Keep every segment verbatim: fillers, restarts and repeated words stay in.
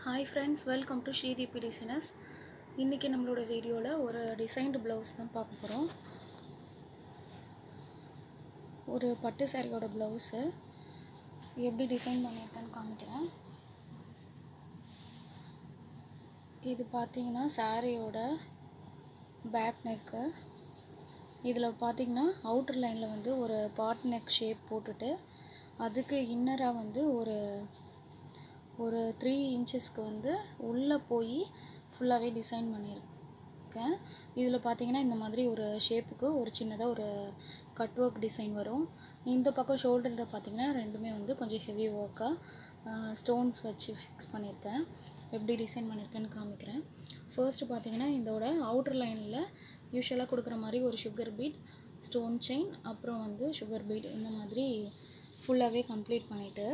Hi friends, welcome to Shrideepi Designers. இன்னைக்கு நம்மளோட வீடியோல ஒரு டிசைன்டு ப்ளவுஸ் தான் பார்க்க போறோம். ஒரு பட்டு சாரியோட ப்ளவுஸ் எப்படி டிசைன் பண்ணிருக்கேன்னு காமிக்கிறேன். இது பாத்தீங்கன்னா சாரியோட பேக் நெக். இதுல பாத்தீங்கன்னா அவுட்டர் லைன்ல வந்து ஒரு பாட் நெக் ஷேப் போட்டுட்டு அதுக்கு இன்னரா வந்து ஒரு ஒரு three inchesக்கு வந்து உள்ள போய் ஃபுல்லாவே டிசைன் பண்ணிருக்கேன். இதுல பாத்தீங்கன்னா இந்த மாதிரி ஒரு ஷேப்புக்கு ஒரு சின்னதா ஒரு கட் வர்க் டிசைன் வரும். இந்த பக்கம் ஷோல்டர்ல பாத்தீங்கன்னா ரெண்டுமே வந்து கொஞ்சம் ஹெவி வர்க்கா ஸ்டோன்ஸ் வச்சு ஃபிக்ஸ் பண்ணிருக்கேன். எப்படி டிசைன் பண்ணிருக்கேன்னு காமிக்கிறேன். ஃபர்ஸ்ட் பாத்தீங்கன்னா இதோட அவுட்டர் லைன்ல யூசுவலா கொடுக்கிற மாதிரி ஒரு sugar bead, stone chain, அப்புறம் வந்து sugar bead இந்த மாதிரி ஃபுல்லாவே கம்ப்ளீட் பண்ணிட்டு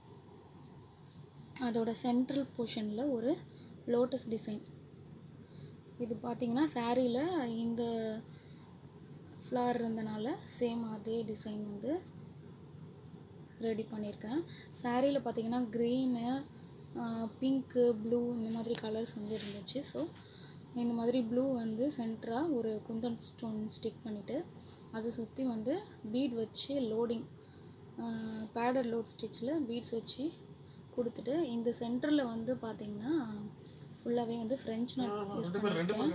அதோட சென்ட்ரல் போர்ஷன்ல ஒரு லோட்டஸ் டிசைன். இது பாத்தீங்கன்னா சாரில இந்த ஃப்ளவர் இருந்தனால சேம் அதே டிசைன் வந்து ரெடி பண்ணிருக்கேன். சாரில பாத்தீங்கன்னா green, pink, blue இந்த மாதிரி கலர்ஸ் வந்து இருந்துச்சு. சோ இந்த மாதிரி blue வந்து சென்டரா ஒரு குந்தன் ஸ்டோன் ஸ்டிக் பண்ணிட்டு அது சுத்தி வந்து பீட் வச்சு லோடிங் பேடர் லோட் ஸ்டிச்ல பீட்ஸ் வச்சு கொடுத்துட்டு இந்த சென்டர்ல வந்து பாத்தீங்கன்னா ஃபுல்லாவே வந்து French knot யூஸ் பண்ணிருக்கேன்.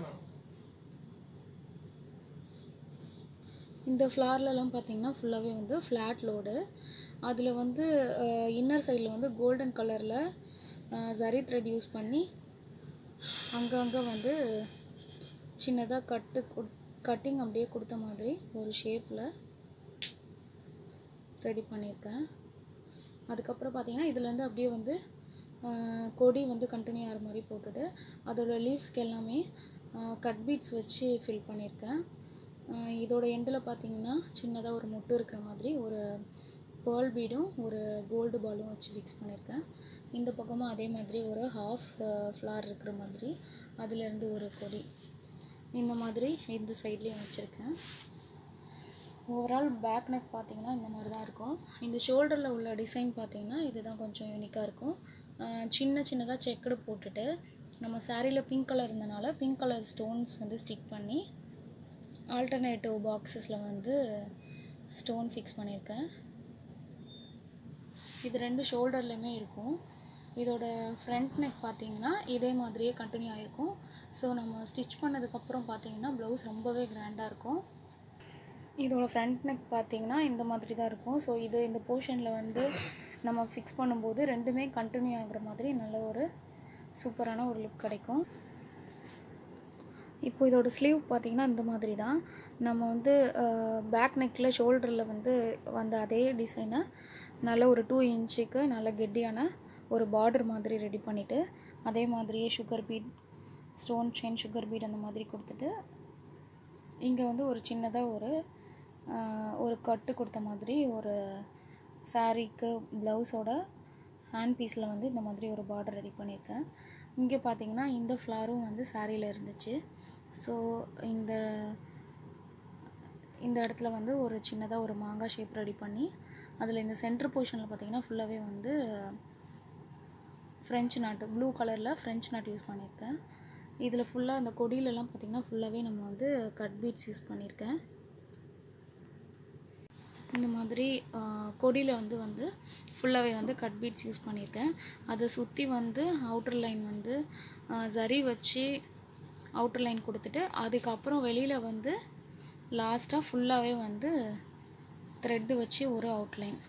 இந்த ஃப்ளார்ல எல்லாம் பாத்தீங்கன்னா ஃபுல்லாவே வந்து ஃப்ளாட் லோடு. அதுல வந்து இன்னர் சைடுல வந்து கோல்டன் கலர்ல ஜரி த்ரெட் யூஸ் பண்ணி அங்கங்க வந்து சின்னதா கட் கட்டிங் அப்படியே கொடுத்த மாதிரி ஒரு ஷேப்ல ரெடி பண்ணிருக்கேன். அதுக்கு அப்புறம் பாத்தீங்கன்னா இதுல இருந்து அப்படியே வந்து கொடி வந்து கண்டினியூ ஆற மாதிரி போட்டுட்டு அதோட லீவ்ஸ்க்கு எல்லாமே கட் பீட்ஸ் வச்சு ஃபில் பண்ணிருக்கேன். இதோட எண்ட்ல பாத்தீங்கன்னா சின்னதா ஒரு முட்டு இருக்கிற மாதிரி ஒரு pearl பீடும் ஒரு கோல்ட் பாலும் வச்சு ஃபிக்ஸ் பண்ணிருக்கேன். இந்த பக்கமும் அதே மாதிரி ஒரு half flower இருக்கிற மாதிரி அதில இருந்து ஒரு கொடி இந்த மாதிரி இந்த சைடுலயும் வச்சிருக்கேன். ஓவரால் பேக் நெக் பாத்தீங்கன்னா இந்த மாதிரி தான் இருக்கும். இந்த ஷோல்டர்ல உள்ள டிசைன் பாத்தீங்கன்னா இதுதான் கொஞ்சம் யூனிக்கா இருக்கும். சின்ன சின்னதா செக்கடு போட்டுட்டு நம்ம சாரில பிங்க் கலர் இருந்தனால பிங்க் கலர் ஸ்டோன்ஸ் வந்து ஸ்டிக் பண்ணி ஆல்டர்னேட்டிவ் பாக்ஸஸ்ல வந்து ஸ்டோன் ஃபிக்ஸ் பண்ணிருக்கேன். இது ரெண்டு ஷோல்டர்லயுமே இருக்கும். இதோட ஃப்ரண்ட் நெக் பாத்தீங்கன்னா இதே மாதிரியே கண்டினியூ ஆயிருக்கும். சோ நம்ம ஸ்டிட்ச் பண்ணதுக்கு அப்புறம் பாத்தீங்கன்னா ப்ளவுஸ் ரொம்பவே கிராண்டா இருக்கும். இதோட ஃப்ரண்ட் நெக் பாத்தீங்கன்னா இந்த மாதிரி தான் இருக்கும். சோ இது இந்த போர்ஷன்ல வந்து நம்ம ஃபிக்ஸ் பண்ணும்போது ரெண்டுமே கண்டினியூ ஆகுற மாதிரி நல்ல ஒரு சூப்பரான ஒரு லுக் கிடைக்கும். இப்போ இதோட ஸ்லீவ் பாத்தீங்கன்னா இந்த மாதிரி தான். நம்ம வந்து பேக் நெக்ல ஷோல்டர்ல வந்து வந்த அதே டிசைனை நல்ல ஒரு two inchக்கு நல்ல கெட்டியான ஒரு பார்டர் மாதிரி ரெடி பண்ணிட்டு அதே மாதிரியே sugar bead, stone chain, sugar bead அந்த மாதிரி கொடுத்துட்டு இங்க வந்து ஒரு சின்னதா ஒரு ஒரு கட்டு கொடுத்த மாதிரி ஒரு சாரிக்கு ப்ளவுஸோட ஹேண்ட் பீஸ்ல வந்து இந்த மாதிரி ஒரு பார்டர் ரெடி பண்ணிருக்கேன். இங்க பாத்தீங்கன்னா இந்த ஃப்ளவரும் வந்து சாரில இருந்துச்சு. சோ இந்த இந்த இடத்துல வந்து ஒரு சின்னதா ஒரு மாங்காய் ஷேப் ரெடி பண்ணி அதுல இந்த சென்டர் போர்ஷன்ல பாத்தீங்கன்னா ஃபுல்லாவே வந்து French knot blue கலர்ல French knot யூஸ் பண்ணிருக்கேன். இதுல ஃபுல்லா அந்த கொடியில எல்லாம் பாத்தீங்கன்னா ஃபுல்லாவே நம்ம வந்து கட் பீட்ஸ் யூஸ் பண்ணிருக்கேன். இந்த மாதிரி கொடியில வந்து வந்து ஃபுல்லாவே வந்து கட் பீட்ஸ் யூஸ் பண்ணிருக்கேன். அத சுத்தி வந்து அவுட்டர் லைன் வந்து ஜரி வச்சு அவுட்டர் லைன் கொடுத்துட்டு அதுக்கு அப்புறம் வெளியில வந்து லாஸ்டா ஃபுல்லாவே வந்து த்ரெட் வச்சு ஒரு அவுட்லைன்.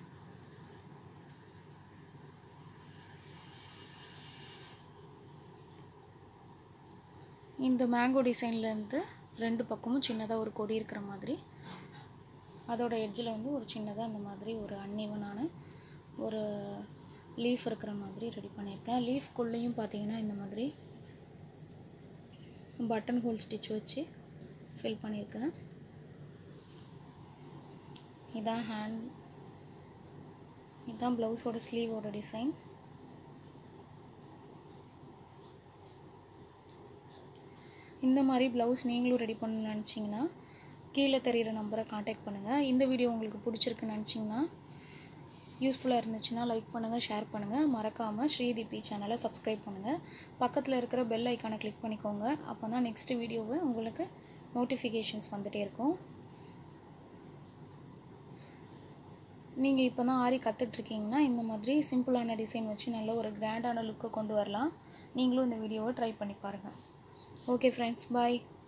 இந்த மேங்கோ டிசைன்ல இருந்து ரெண்டு பக்கமும் சின்னதா ஒரு கொடி இருக்கிற மாதிரி அதோட எட்ஜ்ல வந்து ஒரு சின்னதா அந்த மாதிரி ஒரு அன்ஈவனான ஒரு லீஃப் இருக்கிற மாதிரி ரெடி பண்ணிருக்கேன். லீஃப் குள்ளேயும் பாத்தீங்கன்னா இந்த மாதிரி பட்டன் ஹோல் ஸ்டிட்ச் வச்சு ஃபில் பண்ணிருக்கேன். இதான் ஹேண்ட் இதான் ப்ளவுஸோட ஸ்லீவோட டிசைன். இந்த மாதிரி ப்ளவுஸ் நீங்களும் ரெடி பண்ணனும்னு நினைச்சீங்கன்னா கீழ தெரியுற நம்பரை கான்டாக்ட் பண்ணுங்க. இந்த வீடியோ உங்களுக்கு பிடிச்சிருக்குன்னு நினைச்சீங்கன்னா யூஸ்ஃபுல்லாக இருந்துச்சுன்னா லைக் பண்ணுங்கள், ஷேர் பண்ணுங்கள். மறக்காமல் ஸ்ரீதீபி சேனலை சப்ஸ்கிரைப் பண்ணுங்கள். பக்கத்தில் இருக்கிற பெல் ஐக்கானை கிளிக் பண்ணிக்கோங்க. அப்போ தான் நெக்ஸ்ட் வீடியோவை உங்களுக்கு நோட்டிஃபிகேஷன்ஸ் வந்துகிட்டே இருக்கும். நீங்கள் இப்போ தான் ஆரி கற்றுட்ருக்கீங்கன்னா இந்த மாதிரி சிம்பிளான டிசைன் வச்சு நல்ல ஒரு கிராண்டான லுக்கை கொண்டு வரலாம். நீங்களும் இந்த வீடியோவை ட்ரை பண்ணி பாருங்கள். ஓகே ஃப்ரெண்ட்ஸ், பாய்.